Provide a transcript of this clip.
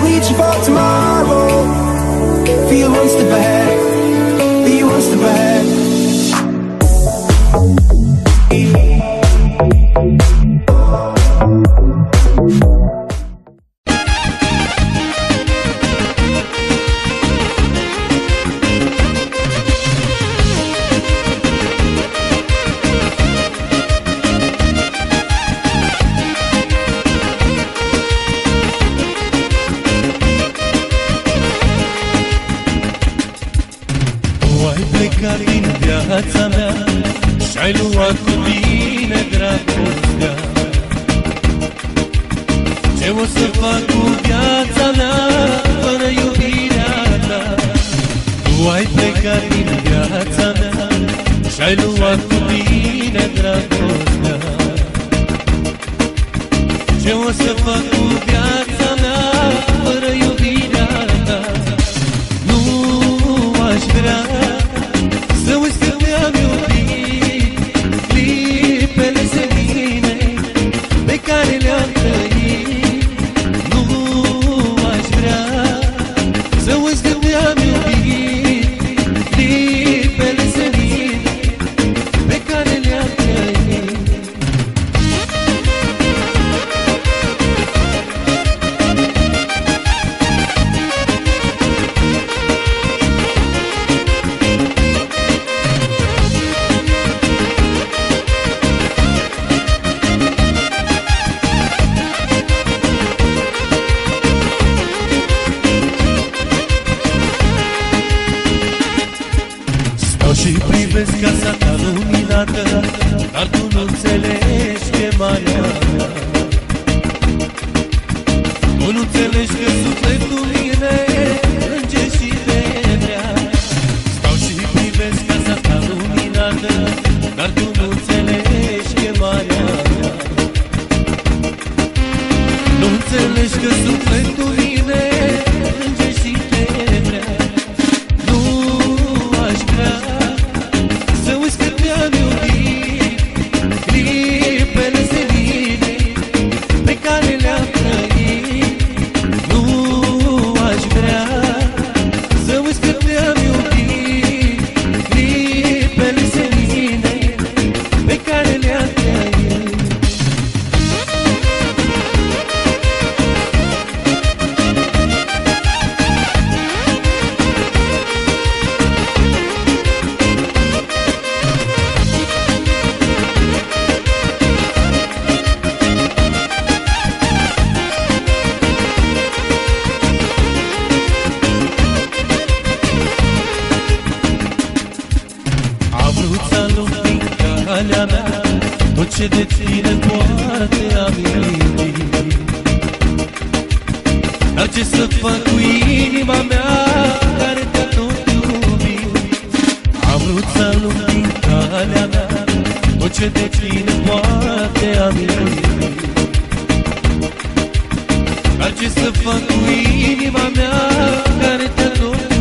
reaching for tomorrow. Feel one step ahead, be one step ahead. Din viața mea și-ai luat cu tine dragostea. Ce o să fac cu viața mea fără iubirea ta? Tu ai plecat din viața mea și-ai luat cu tine dragostea. Ce o să fac cu viața mea fără iubirea ta? Nu aș vrea să uiți că te-am iubit, clipele senine pe care le-am trăit. Nu aș vrea să uiți că te-am iubit, clipele senine pe care le-am trăit. Și privesc casa ta luminată, dar tu nu înțelegi chemarea mea. Tu nu înțelegi că sufletul mine plânge și te vrea. Stau și privesc casa ta luminată, dar tu nu înțelegi chemarea mea. Nu înțelegi că sufletul mine plânge și te vrea. Nu aș vrea să uiți că te-am iubit, clipele senine pe care le-am trăit. Nu aș vrea să uiți că te-am iubit, clipele senine pe care le-am trăit. Tot ce de tine poate am iubit. Dar ce să fac cu inima mea care te-a tot iubit? Am vrut să alung din calea mea tot ce de tine poate am iubit. Dar ce să fac cu inima mea care te-a tot iubit?